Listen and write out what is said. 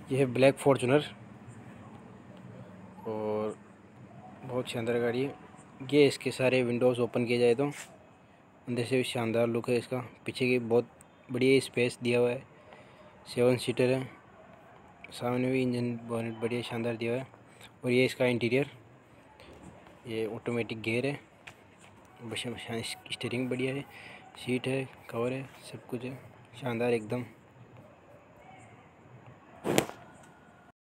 यह है black Fortuner और बहुत शानदार गाड़ी है। ये इसके सारे विंडोज़ ओपन किए जाए तो अंदर से भी शानदार लुक है इसका। पीछे की बहुत बढ़िया स्पेस दिया हुआ है। 7 सीटर है। सामने भी इंजन बहुत बढ़िया शानदार दिया हुआ है। और ये इसका इंटीरियर, ये ऑटोमेटिक गियर है। स्टीयरिंग बढ़िया है, सीट है, कवर है, सब कुछ है शानदार एकदम।